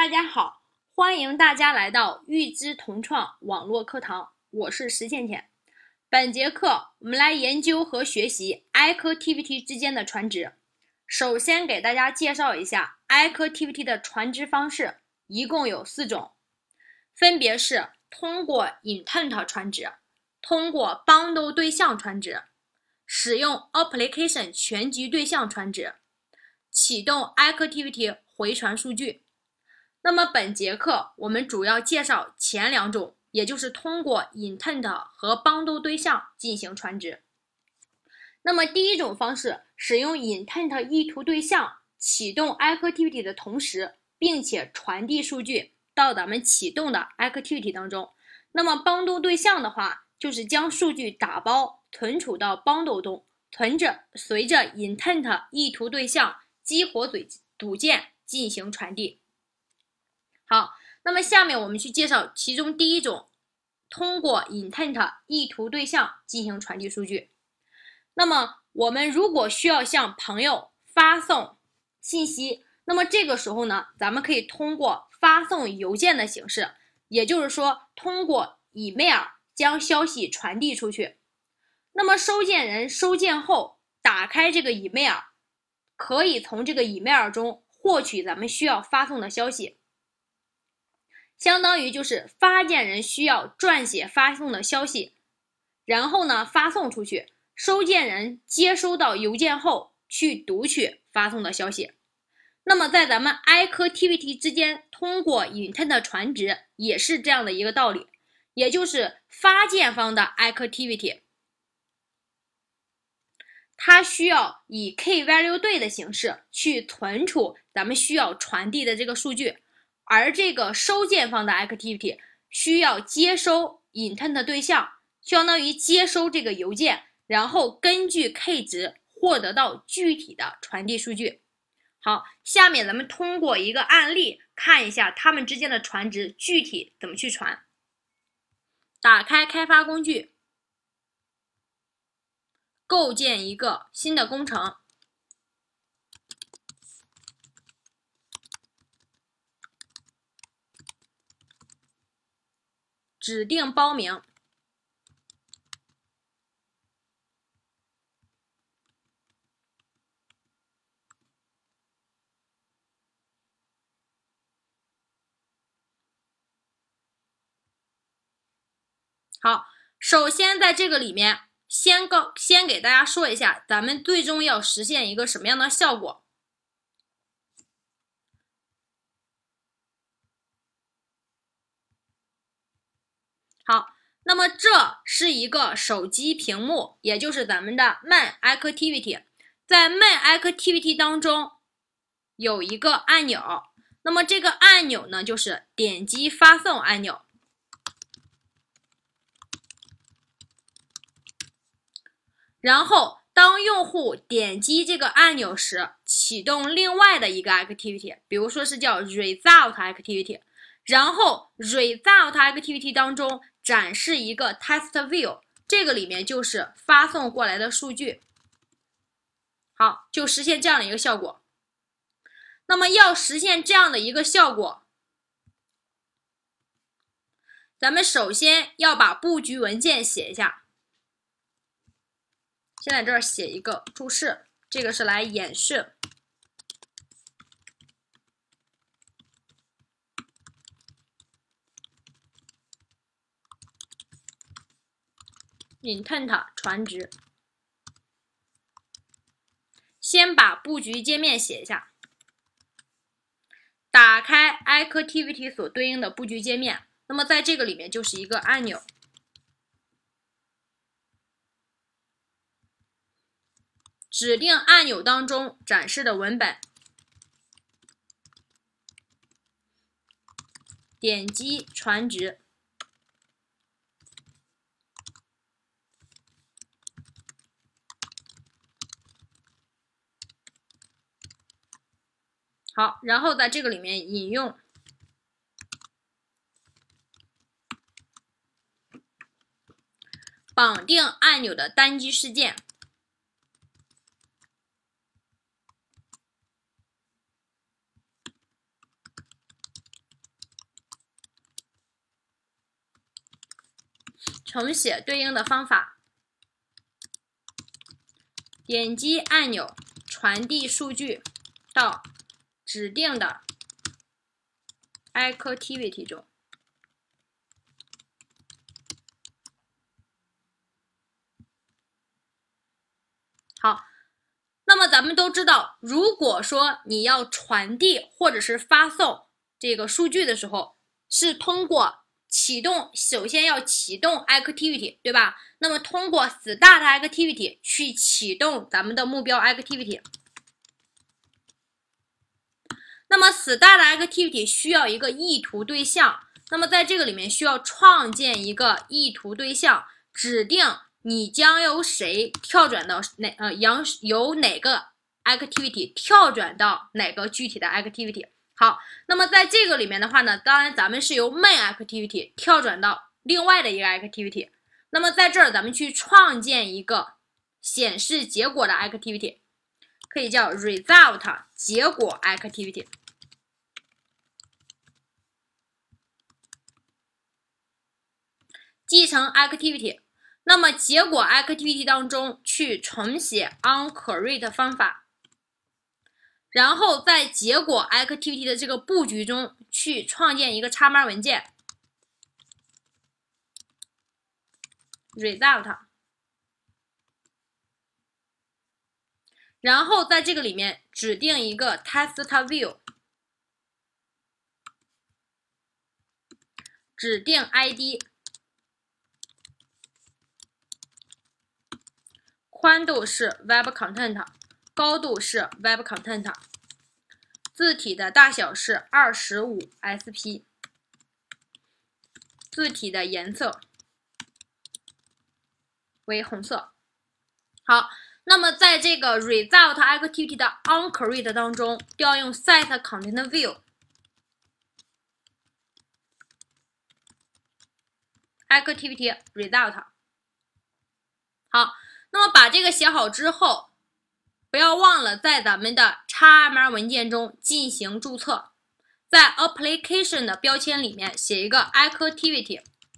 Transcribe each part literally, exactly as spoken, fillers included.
大家好，欢迎大家来到预知同创网络课堂，我是石倩倩。本节课我们来研究和学习 Activity 之间的传值。首先给大家介绍一下 Activity 的传值方式，一共有四种，分别是通过 Intent 传值、通过 Bundle 对象传值、使用 Application 全局对象传值、启动 Activity 回传数据。那么本节课我们主要介绍前两种，也就是通过 Intent 和 Bundle 对象进行传值。那么第一种方式，使用 Intent 意图对象启动 Activity 的同时，并且传递数据到咱们启动的 Activity 当中。那么 Bundle 对象的话，就是将数据打包存储到 Bundle 中，存着随着 Intent 意图对象激活组件进行传递。好，那么下面我们去介绍其中第一种，通过 Intent 意图对象进行传递数据。那么我们如果需要向朋友发送信息，那么这个时候呢，咱们可以通过发送邮件的形式，也就是说通过 email 将消息传递出去。那么收件人收件后打开这个 email， 可以从这个 email 中获取咱们需要发送的消息。相当于就是发件人需要撰写发送的消息，然后呢发送出去，收件人接收到邮件后去读取发送的消息。那么在咱们 Activity 之间通过 Intent 传值也是这样的一个道理，也就是发件方的 Activity 它需要以 Key Value 对的形式去存储咱们需要传递的这个数据，而这个收件方的 Activity 需要接收 Intent 对象，相当于接收这个邮件，然后根据 K 值获得到具体的传递数据。好，下面咱们通过一个案例看一下它们之间的传值具体怎么去传。打开开发工具，构建一个新的工程。指定包名，好，首先在这个里面，先告先给大家说一下，咱们最终要实现一个什么样的效果。好，那么这是一个手机屏幕，也就是咱们的 Main Activity。在 Main Activity 当中有一个按钮，那么这个按钮呢，就是点击发送按钮。然后当用户点击这个按钮时，启动另外的一个 Activity， 比如说是叫 Result Activity， 然后 Result Activity 当中展示一个 Test View， 这个里面就是发送过来的数据。好，就实现这样的一个效果。那么要实现这样的一个效果，咱们首先要把布局文件写一下。现在这儿写一个注释，这个是来演示Intent 传值。先把布局界面写一下，打开 Activity 所对应的布局界面，那么在这个里面就是一个按钮。指定按钮当中展示的文本，点击传值。好，然后在这个里面引用绑定按钮的单击事件。 重写对应的方法，点击按钮传递数据到指定的 activity 中。好，那么咱们都知道，如果说你要传递或者是发送这个数据的时候，是通过启动，首先要启动 activity， 对吧？那么通过 start activity 去启动咱们的目标 activity。那么 start activity 需要一个意图对象，那么在这个里面需要创建一个意图对象，指定你将由谁跳转到哪呃由由哪个 activity 跳转到哪个具体的 activity。好，那么在这个里面的话呢，当然咱们是由 main activity 跳转到另外的一个 activity。那么在这儿咱们去创建一个显示结果的 activity， 可以叫 result 结果 activity。继承 activity， 那么结果 activity 当中去重写 onCreate 方法，然后在结果 activity 的这个布局中去创建一个插码文件 result， 然后在这个里面指定一个 test view， 指定 I D， 宽度是 web content， 高度是 web content， 字体的大小是二十五 S P， 字体的颜色为红色。好，那么在这个 result activity 的 onCreate 当中，调用 set content view activity result。好，那么把这个写好之后，不要忘了在咱们的 X M L 文件中进行注册，在 application 的标签里面写一个 activity，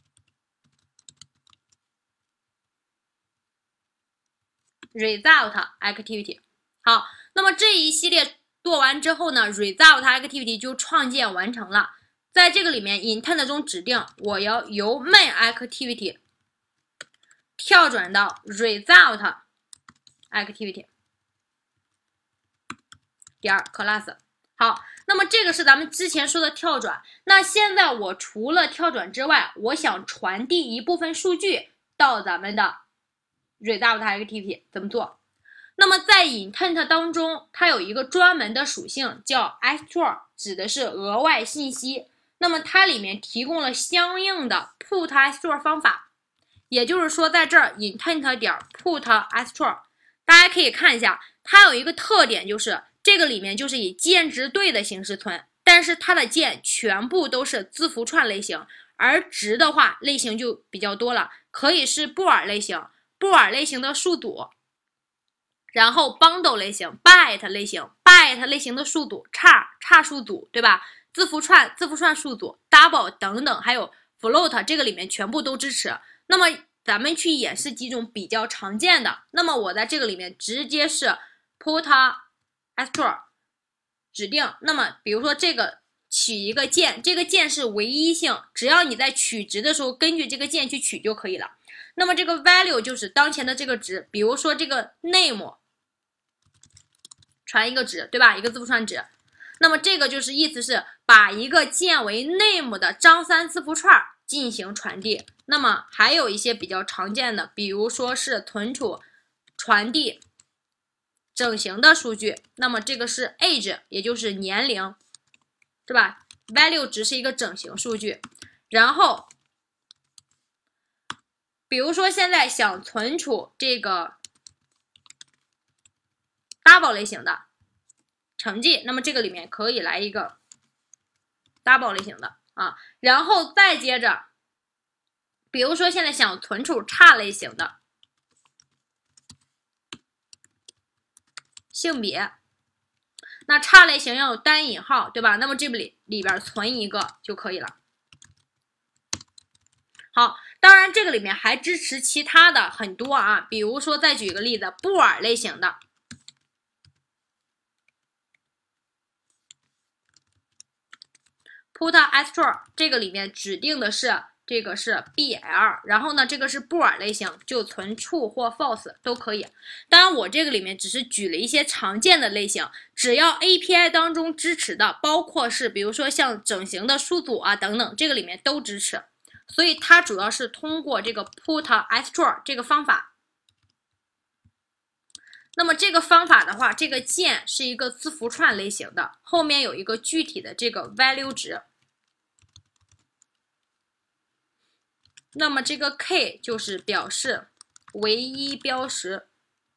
result activity。好，那么这一系列做完之后呢 ，result activity 就创建完成了。在这个里面 intent 中指定我要由 main activity 跳转到 result activity 点 class。 好，那么这个是咱们之前说的跳转。那现在我除了跳转之外，我想传递一部分数据到咱们的 result activity 怎么做？那么在 intent 当中，它有一个专门的属性叫 extra， 指的是额外信息。那么它里面提供了相应的 put extra 方法，也就是说在这儿 intent 点 put extra， 大家可以看一下，它有一个特点，就是这个里面就是以键值对的形式存，但是它的键全部都是字符串类型，而值的话类型就比较多了，可以是布尔类型、布尔类型的数组，然后 bundle 类型、byte 类型、byte 类型的数组、差差数组，对吧？字符串、字符串数组、double 等等，还有 float 这个里面全部都支持。那么咱们去演示几种比较常见的，那么我在这个里面直接是 put extra 指定。那么比如说这个取一个键，这个键是唯一性，只要你在取值的时候根据这个键去取就可以了。那么这个 value 就是当前的这个值，比如说这个 name 传一个值，对吧？一个字符串值。那么这个就是意思是把一个键为 name 的张三字符串进行传递。那么还有一些比较常见的，比如说是存储传递整形的数据，那么这个是 age， 也就是年龄，对吧？ value 值是一个整形数据。然后比如说现在想存储这个 double 类型的成绩，那么这个里面可以来一个 double 类型的啊，然后再接着，比如说现在想存储差类型的性别，那差类型要有单引号，对吧？那么这里里边存一个就可以了。好， 当然，这个里面还支持其他的很多啊，比如说再举个例子，布尔类型的。put astro 这个里面指定的是这个是 B L， 然后呢，这个是布尔类型，就存 true 或 false 都可以。当然，我这个里面只是举了一些常见的类型，只要 A P I 当中支持的，包括是比如说像整形的数组啊等等，这个里面都支持。所以它主要是通过这个 put astro 这个方法。那么这个方法的话，这个键是一个字符串类型的，后面有一个具体的这个 value 值。那么这个 k 就是表示唯一标识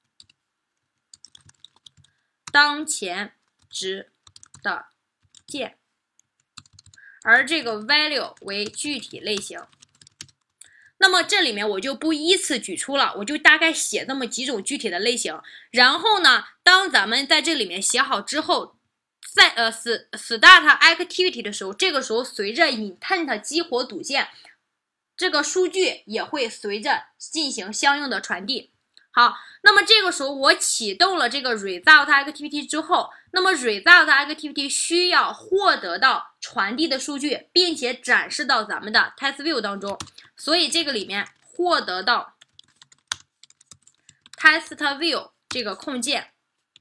当前值的键，而这个 value 为具体类型。那么这里面我就不依次举出了，我就大概写这么几种具体的类型。然后呢，当咱们在这里面写好之后，在呃 start activity 的时候，这个时候随着 intent 激活组件，这个数据也会随着进行相应的传递。好，那么这个时候我启动了这个 result activity 之后，那么 result activity 需要获得到传递的数据，并且展示到咱们的 test view 当中。所以这个里面获得到 test view 这个控件，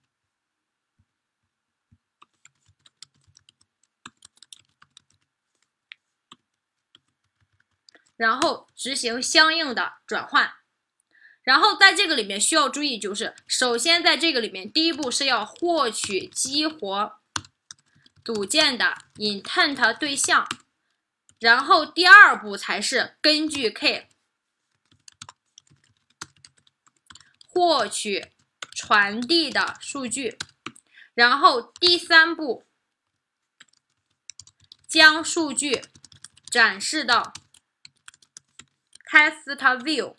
然后执行相应的转换。然后在这个里面需要注意，就是首先在这个里面，第一步是要获取激活组件的 intent 对象，然后第二步才是根据 k 获取传递的数据，然后第三步将数据展示到 test view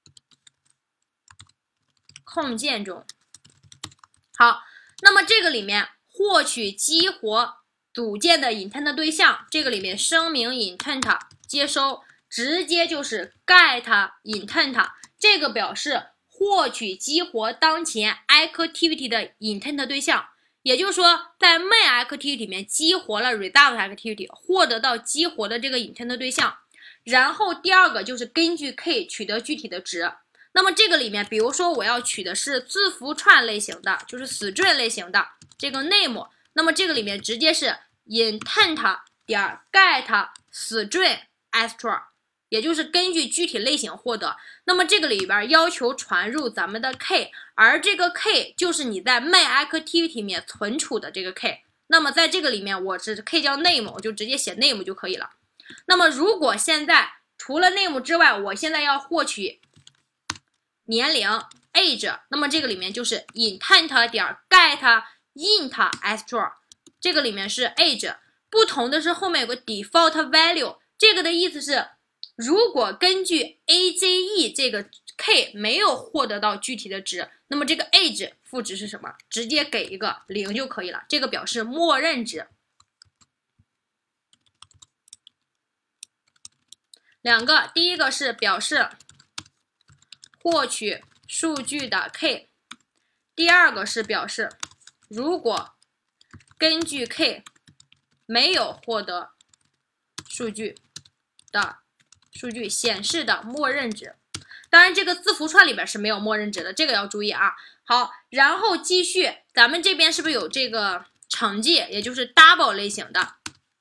控件中。好，那么这个里面获取激活组件的 intent 对象，这个里面声明 intent 接收，直接就是 get intent， 这个表示获取激活当前 activity 的 intent 对象。也就是说，在 main activity 里面激活了 result activity， 获得到激活的这个 intent 对象。然后第二个就是根据 k 取得具体的值。那么这个里面，比如说我要取的是字符串类型的，就是 string 类型的这个 name， 那么这个里面直接是 intent 点 get string astro， 也就是根据具体类型获得。那么这个里边要求传入咱们的 k， 而这个 k 就是你在 main activity 里面存储的这个 k。那么在这个里面，我是 k 叫 name， 我就直接写 name 就可以了。那么如果现在除了 name 之外，我现在要获取年龄 age， 那么这个里面就是 intent 点 get int astro， 这个里面是 age， 不同的是后面有个 default value， 这个的意思是，如果根据 A J E 这个 k 没有获得到具体的值，那么这个 age 赋值是什么？直接给一个零就可以了，这个表示默认值。两个，第一个是表示获取数据的 k， 第二个是表示如果根据 k 没有获得数据的数据显示的默认值。当然这个字符串里边是没有默认值的，这个要注意啊。好，然后继续，咱们这边是不是有这个成绩，也就是 double 类型的？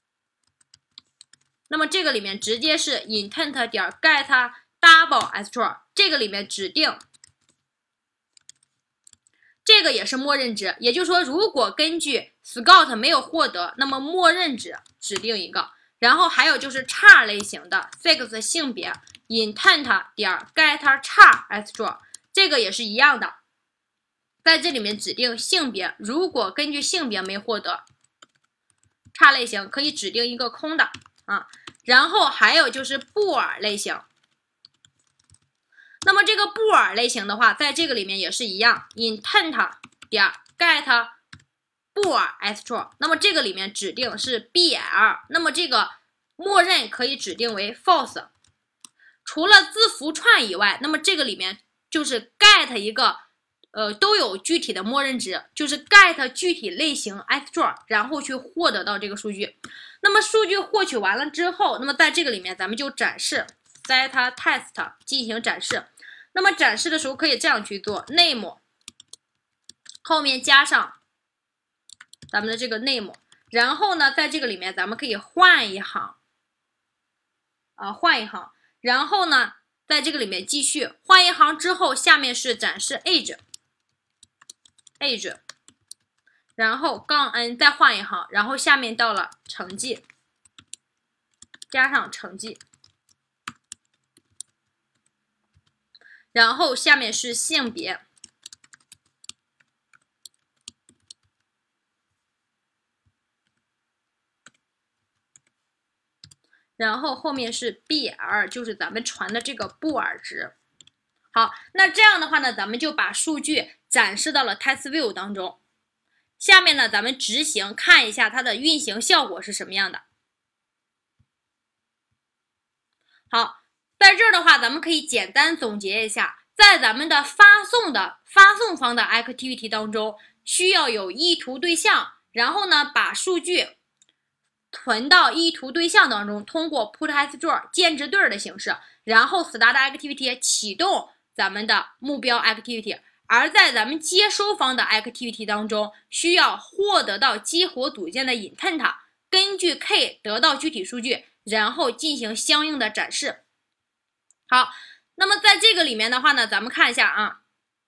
那么这个里面直接是 intent 点 get double astro， 这个里面指定这个也是默认值，也就是说，如果根据 scout 没有获得，那么默认值指定一个。然后还有就是叉类型的 sex 性别 intent 点 get 叉 astro， 这个也是一样的，在这里面指定性别，如果根据性别没获得，叉类型可以指定一个空的啊。然后还有就是布尔类型，那么这个布尔类型的话，在这个里面也是一样 ，intent 点 get 布尔 astro， 那么这个里面指定是 B L， 那么这个默认可以指定为 false。 除了字符串以外，那么这个里面就是 get 一个呃都有具体的默认值，就是 get 具体类型 ithdraw， 然后去获得到这个数据。那么数据获取完了之后，那么在这个里面咱们就展示 set test 进行展示。那么展示的时候可以这样去做 name 后面加上咱们的这个 name， 然后呢在这个里面咱们可以换一行啊换一行，然后呢在这个里面继续换一行之后，下面是展示 age age， 然后杠 n 再换一行，然后下面到了成绩，加上成绩，然后下面是性别，然后后面是 B L， 就是咱们传的这个布尔值。好，那这样的话呢，咱们就把数据展示到了 TestView 当中。下面呢，咱们执行看一下它的运行效果是什么样的。好，在这儿的话，咱们可以简单总结一下，在咱们的发送的发送方的 activity 当中，需要有意图对象，然后呢，把数据存到意图对象当中，通过 putIthdraw 建制对的形式，然后 start activity 启动咱们的目标 activity。而在咱们接收方的 activity 当中，需要获得到激活组件的 intent， 根据 k 得到具体数据，然后进行相应的展示。好，那么在这个里面的话呢，咱们看一下啊，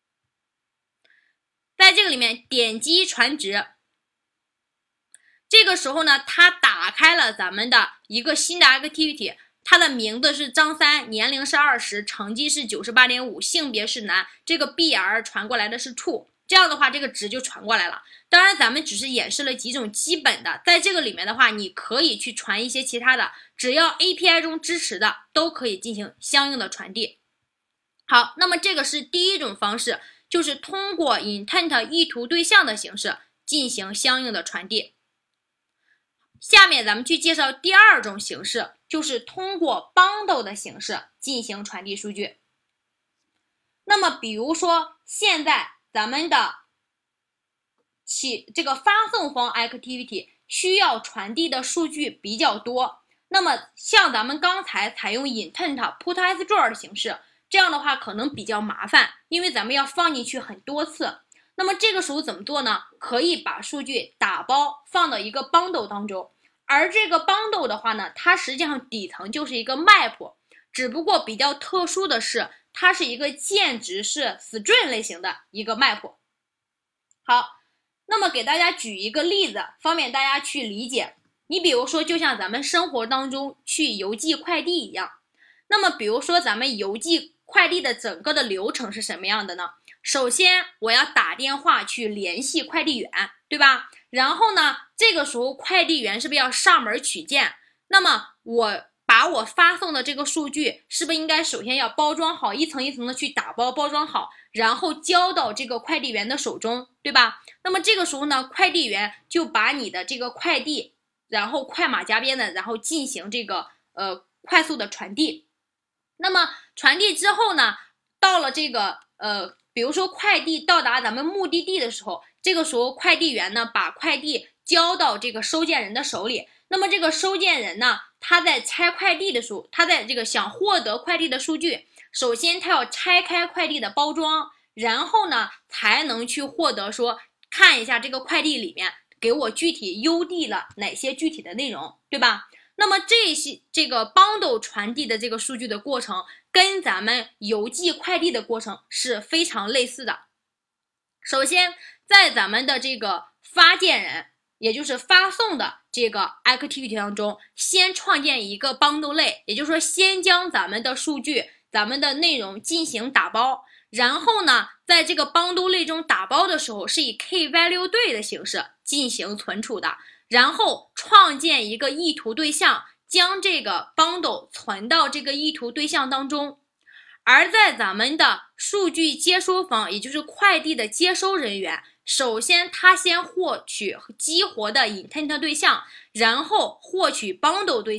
在这个里面点击传值，这个时候呢，它打开了咱们的一个新的 activity。它的名字是张三，年龄是二十，成绩是 九十八点五， 性别是男，这个 B R 传过来的是 true， 这样的话这个值就传过来了。当然咱们只是演示了几种基本的，在这个里面的话你可以去传一些其他的，只要 A P I 中支持的都可以进行相应的传递。好，那么这个是第一种方式，就是通过 intent 意图对象的形式进行相应的传递。下面咱们去介绍第二种形式，就是通过 bundle 的形式进行传递数据。那么比如说现在咱们的起这个发送方 activity 需要传递的数据比较多，那么像咱们刚才采用 intent putIthdraw 的形式，这样的话可能比较麻烦，因为咱们要放进去很多次。那么这个时候怎么做呢？可以把数据打包放到一个 bundle 当中，而这个 bundle 的话呢，它实际上底层就是一个 map， 只不过比较特殊的是，它是一个键值是 string 类型的一个 map。好，那么给大家举一个例子，方便大家去理解。你比如说，就像咱们生活当中去邮寄快递一样，那么比如说咱们邮寄快递的整个的流程是什么样的呢？首先我要打电话去联系快递员，对吧？然后呢，这个时候快递员是不是要上门取件？那么我把我发送的这个数据是不是应该首先要包装好，一层一层的去打包包装好，然后交到这个快递员的手中，对吧？那么这个时候呢，快递员就把你的这个快递，然后快马加鞭的，然后进行这个呃快速的传递。那么传递之后呢，到了这个呃比如说快递到达咱们目的地的时候，这个时候快递员呢把快递交到这个收件人的手里。那么这个收件人呢，他在拆快递的时候，他在这个想获得快递的数据，首先他要拆开快递的包装，然后呢才能去获得说看一下这个快递里面给我具体邮递了哪些具体的内容，对吧？那么这些这个 bundle 传递的这个数据的过程，跟咱们邮寄快递的过程是非常类似的。首先，在咱们的这个发件人，也就是发送的这个 activity 当中，先创建一个 bundle 类，也就是说，先将咱们的数据、咱们的内容进行打包。然后呢，在这个 bundle 类中打包的时候，是以 key value 对的形式进行存储的。然后创建一个意图对象，将这个 bundle 存到这个意图对象当中。而在咱们的数据接收方，也就是快递的接收人员，首先他先获取激活的 intent 对象，然后获取 bundle 对象，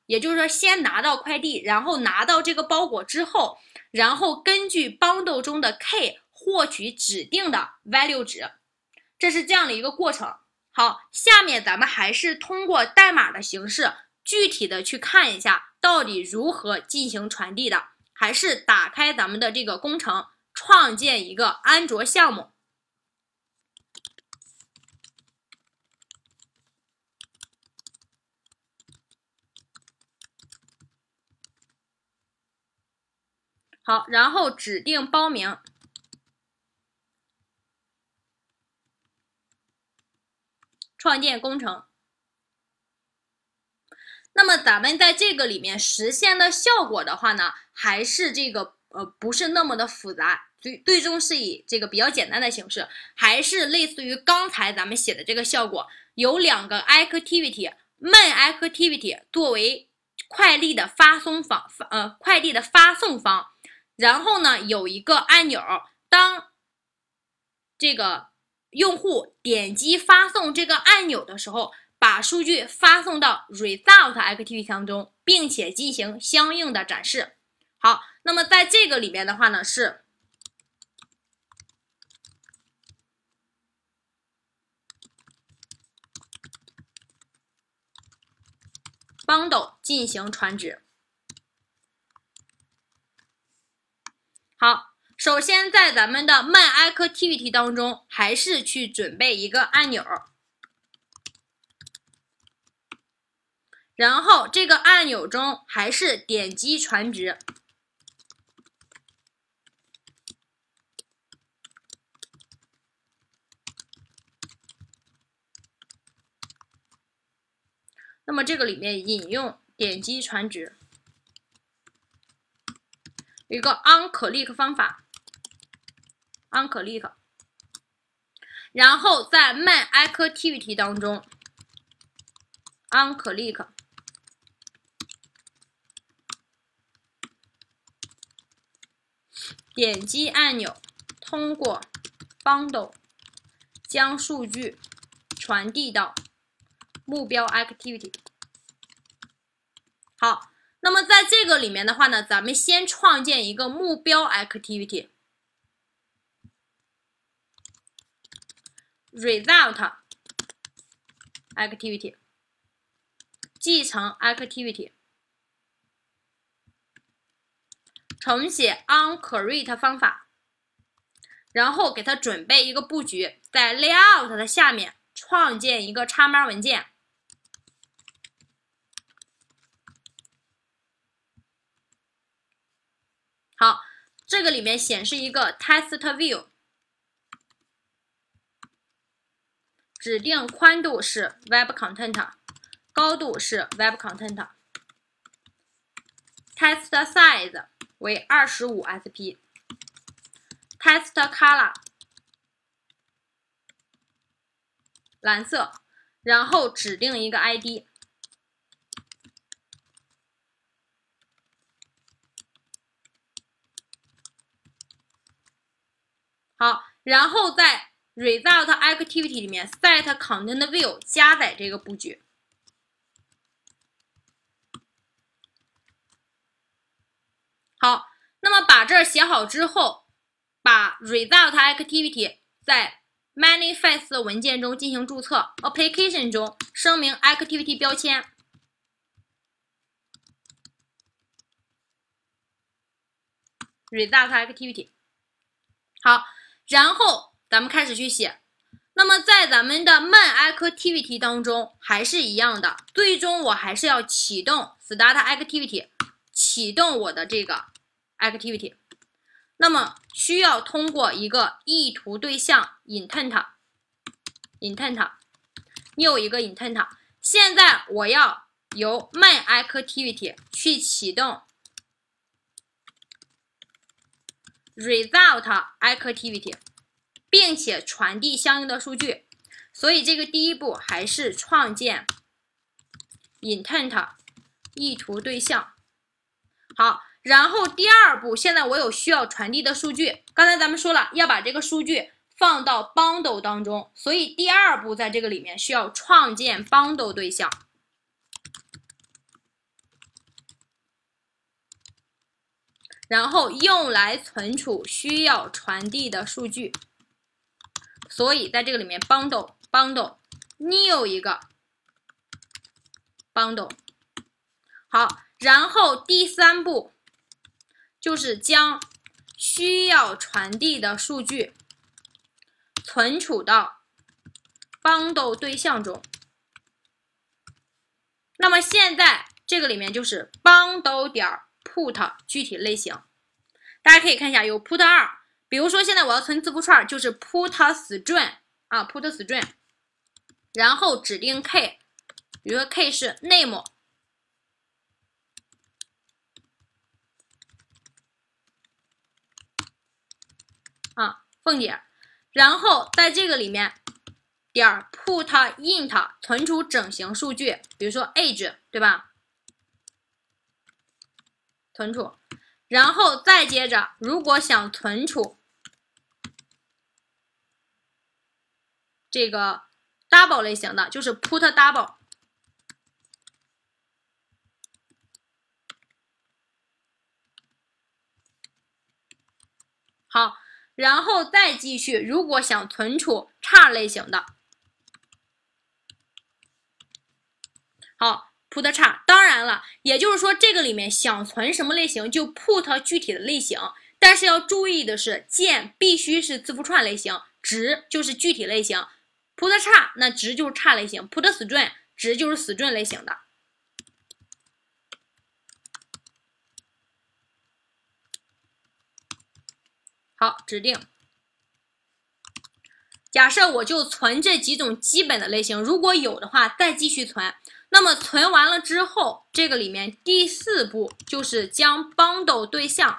也就是说先拿到快递，然后拿到这个包裹之后，然后根据 bundle 中的 K 获取指定的 value 值，这是这样的一个过程。好，下面咱们还是通过代码的形式，具体的去看一下到底如何进行传递的。还是打开咱们的这个工程，创建一个安卓项目。好，然后指定包名，创建工程。那么咱们在这个里面实现的效果的话呢，还是这个呃不是那么的复杂，最最终是以这个比较简单的形式，还是类似于刚才咱们写的这个效果，有两个 activity， main activity 作为快递的发送方，呃快递的发送方，然后呢有一个按钮，当这个用户点击发送这个按钮的时候，把数据发送到 result activity 当中，并且进行相应的展示。好，那么在这个里面的话呢，是bundle 进行传旨。好，首先在咱们的 main activity 当中，还是去准备一个按钮。然后这个按钮中还是点击传旨，那么这个里面引用点击传旨，一个 onClick 方法 ，onClick， 然后在 main activity 当中 onClick。点击按钮，通过 bundle 将数据传递到目标 activity。好，那么在这个里面的话呢，咱们先创建一个目标 activity， result activity， 继承 activity。重写 onCreate 方法，然后给它准备一个布局，在 layout 的下面创建一个插码文件。好，这个里面显示一个 test view， 指定宽度是 web content， 高度是 web content。test size 为二十五 S P，test color 蓝色，然后指定一个 I D。好，然后在 result activity 里面 set content view 加载这个布局。好，那么把这儿写好之后，把 result activity 在 manifest 文件中进行注册 ，application 中声明 activity 标签。result activity。好，然后咱们开始去写。那么在咱们的 main activity 当中还是一样的，最终我还是要启动 start activity， 启动我的这个 activity。那么需要通过一个意图对象 intent intent， 你有一个 intent。现在我要由 main activity 去启动 result activity， 并且传递相应的数据。所以这个第一步还是创建 intent 意图对象。好，然后第二步，现在我有需要传递的数据。刚才咱们说了，要把这个数据放到 bundle 当中，所以第二步在这个里面需要创建 bundle 对象。 然后用来存储需要传递的数据。所以在这个里面 bundle bundle new 一个 bundle。好，然后第三步就是将需要传递的数据存储到 bundle 对象中。那么现在这个里面就是 bundle 点 put 具体类型，大家可以看一下有 put 二，比如说现在我要存字符串，就是 put string 啊 put string， 然后指定 k， 比如说 k 是 name。啊，凤姐，然后在这个里面点 put int 存储整形数据，比如说 age， 对吧？存储，然后再接着，如果想存储这个 double 类型的，就是 put double。好。然后再继续，如果想存储叉类型的，好 ，put 叉。当然了，也就是说这个里面想存什么类型就 put 具体的类型，但是要注意的是，键必须是字符串类型，值就是具体类型。put 叉那值就是叉类型 ，put string 值就是 string 类型的。好，指定。假设我就存这几种基本的类型，如果有的话再继续存。那么存完了之后，这个里面第四步就是将 bundle 对象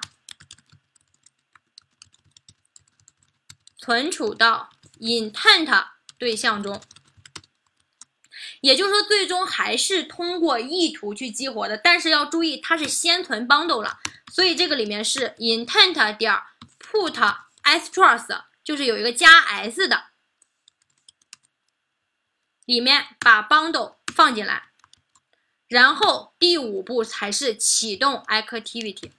存储到 intent 对象中。也就是说，最终还是通过意图去激活的，但是要注意它是先存 bundle 了，所以这个里面是 intent 点 put asterisk， 就是有一个加 s 的，里面把 bundle 放进来，然后第五步才是启动 activity。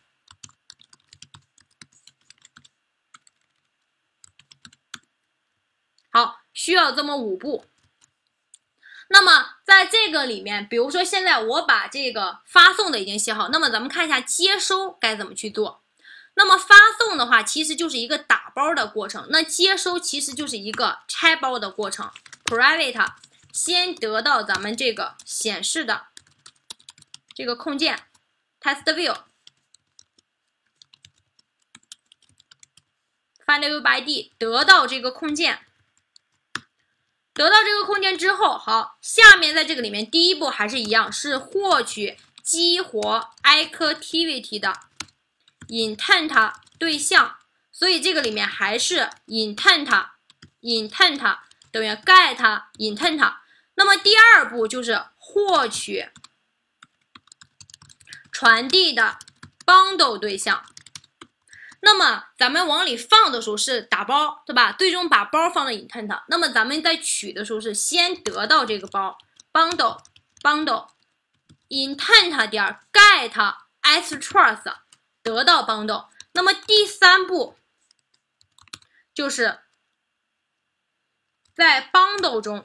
好，需要这么五步。那么在这个里面，比如说现在我把这个发送的已经写好，那么咱们看一下接收该怎么去做。那么发送的话，其实就是一个打包的过程，那接收其实就是一个拆包的过程。private 先得到咱们这个显示的这个控件 test view find view by id 得到这个控件。得到这个控件之后，好，下面在这个里面，第一步还是一样，是获取激活 activity 的 intent 对象，所以这个里面还是 intent intent 等于 get intent。那么第二步就是获取传递的 bundle 对象。那么咱们往里放的时候是打包，对吧？最终把包放到 intent。那么咱们在取的时候是先得到这个包 bundle bundle intent 点 get asterisk 得到 bundle。那么第三步就是在 bundle 中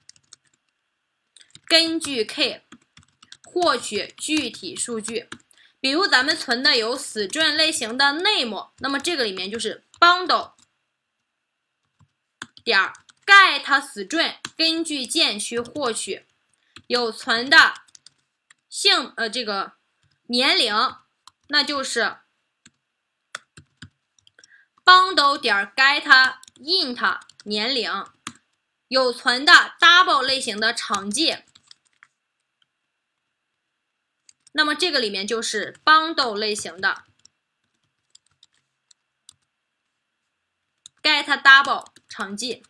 根据 k 获取具体数据。比如咱们存的有 string 类型的 name， 那么这个里面就是 bundle 点 get string 根据键去获取有存的姓呃这个年龄，那就是 bundle 点 get int 年龄，有存的 double 类型的场景。那么这个里面就是 bundle 类型的 get double 场景，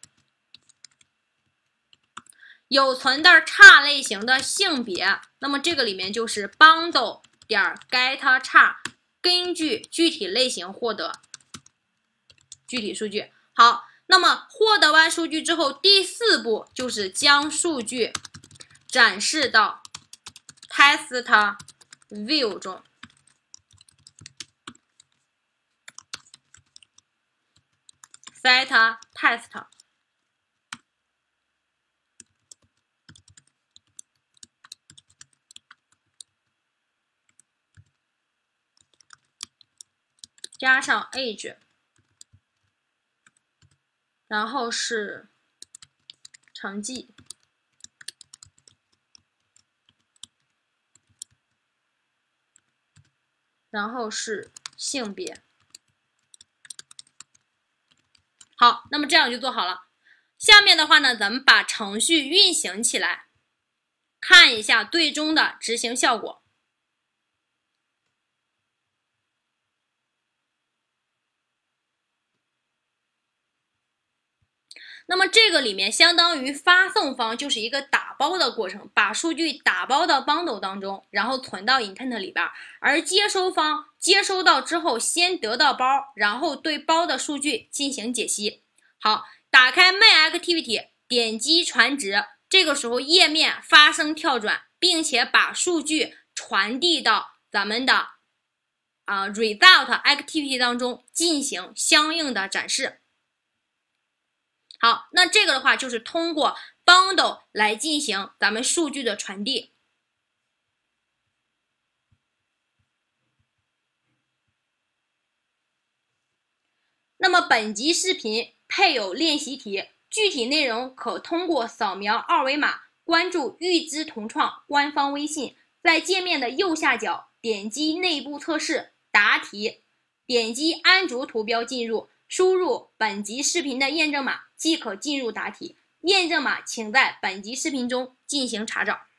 有存的叉类型的性别，那么这个里面就是 bundle 点 get 叉，根据具体类型获得具体数据。好，那么获得完数据之后，第四步就是将数据展示到 test view 中。 set test。加上 age， 然后是成绩，然后是性别。好，那么这样就做好了。下面的话呢，咱们把程序运行起来，看一下最终的执行效果。那么这个里面相当于发送方就是一个打包的过程，把数据打包到 bundle 当中，然后存到 intent 里边，而接收方接收到之后，先得到包，然后对包的数据进行解析。好，打开 myActivity， 点击传值，这个时候页面发生跳转，并且把数据传递到咱们的啊、呃、result activity 当中进行相应的展示。好，那这个的话就是通过 bundle 来进行咱们数据的传递。那么本集视频配有练习题，具体内容可通过扫描二维码关注预知同创官方微信，在界面的右下角点击内部测试答题，点击安卓图标进入，输入本集视频的验证码即可进入答题。验证码请在本集视频中进行查找。